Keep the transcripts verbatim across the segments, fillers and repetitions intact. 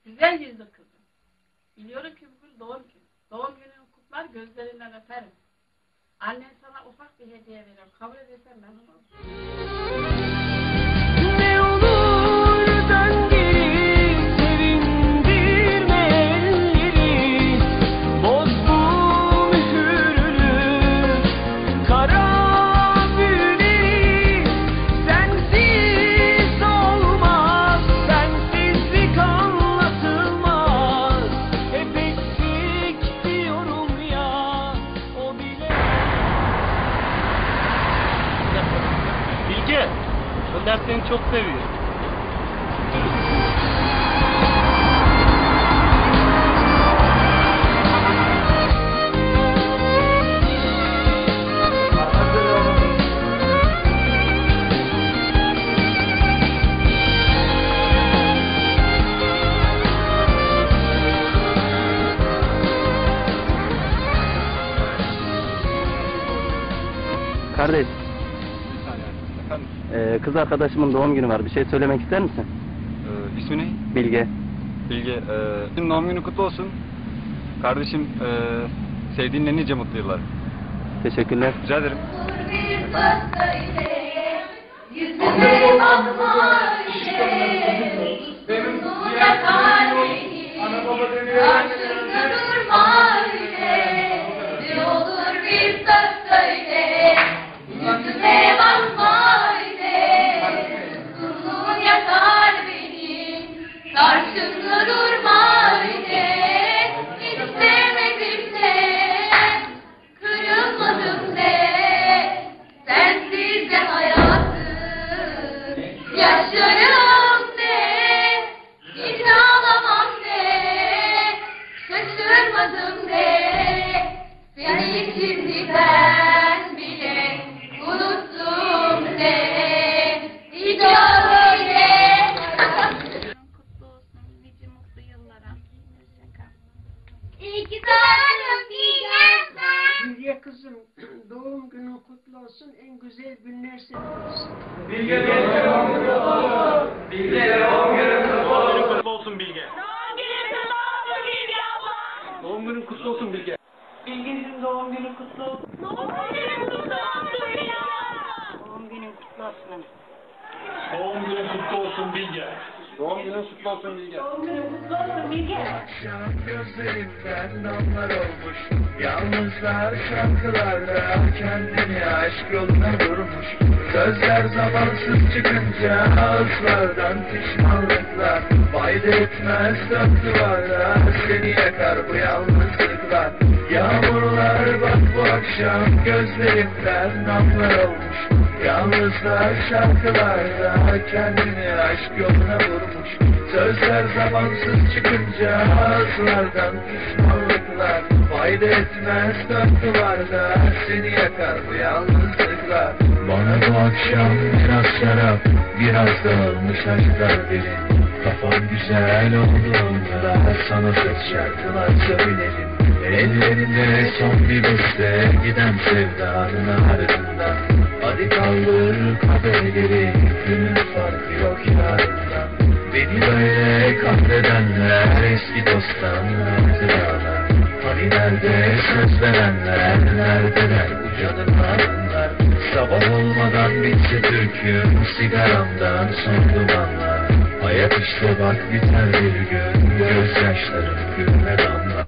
Güzel yüzlü kızım. Biliyorum ki bugün doğum günü. Doğum gününü kutlar, gözlerinden öperim. Annen sana ufak bir hediye veriyorum. Kabul edersen ben onu. Ne olur dön geri, sevindirme elleri. Boz bu mühürlü kara büyüleri. Sensiz olmaz, sensizlik anlatılmaz. Hep eksik diyorum ya, o bile. Bilge, Önder seni çok seviyor. Kardeş, Efendim, e, kız arkadaşımın doğum günü var. Bir şey söylemek ister misin? e, ismi ne? Bilge. Bilge. E, senin doğum günü kutlu olsun. Kardeşim, e, sevdiğinle nice mutlu yıllar. Teşekkürler. Rica ederim. Yüzüme bakma ile, bunu yakar beni, karşımda durma ile, ne olur bir söz söyle. Yüzüme bakma ile, bunu yakar beni, karşımda durma ile, hiç sevmedim de, kırılmadım de, sensiz de hayatı yaşarım de, hiç ağlamam de, şaşırmadım de, seni şimdi ben bile unuttum de, hiç öyle. Kutlu olsun, nice mutlu yıllara. İyi ki doğdun Bilge. Bilge kızım, doğum günün kutlu olsun, en güzel günler senin olsun. Bilge doğum günü kutlu olsun. Bilge doğum günü kutlu olsun Bilge. Doğum günün kutlu olsun Bilge. Bilgeciğim doğum günü kutlu olsun. Doğum günün kutlu olsun Bilge. Doğum günün kutlu olsun. Doğum günün kutlu olsun Bilge. Doğum günün kutlu olsun Bilge. Doğum günün kutlu olsun Bilge. Akşam gözlerimden damlar olmuş. Yalnızlar şarkılarla kendini aşk yoluna durmuş. Sözler zamansız çıkınca ağızlardan pişmanlıklar. Fayda etmez dört duvarlar, seni yakar bu yalnızlıklar. Yağmurlar bak bu akşam gözlerimden damlar olmuş. Yalnızlar şarkılarda kendini aşk yoluna vurmuş. Sözler zamansız çıkınca ağızlardan pişmanlıklar. Fayda etmez dört duvarda, seni yakar bu yalnızlıklar. Bana bu akşam biraz şarap, biraz dağılmış aşklar verin. Kafam güzel olduğunda sana söz şarkılar söylerim. Ellerinde son bir beste giden sevdanın ardından. Hadi kaldır kaderleri, günün farkı yok yarından. Beni böyle kahredenler eski dosttan hatıralar. Hani nerede söz verenler, neredeler bu canın anlar. Sabah olmadan bitse türküm, sigaramdan son dumanlar. Hayat işte bak biter bir gün, gözyaşlarım gülme damla.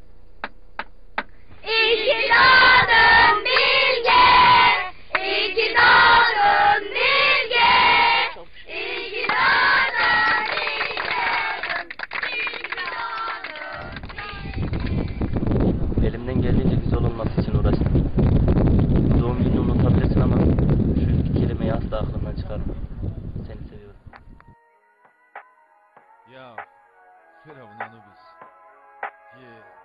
İyi ki doğdun Bilge. İyi ki doğdun Bilge. İyi ki doğdun Bilge. İyi ki doğdun Bilge. Elimden geldiğince güzel olması için uğraştım. Doğum gününü unutabilirsin ama şu iki kelimeyi asla aklımdan çıkarma. Seni seviyorum. Ya, Firavun Anubis. Yeah.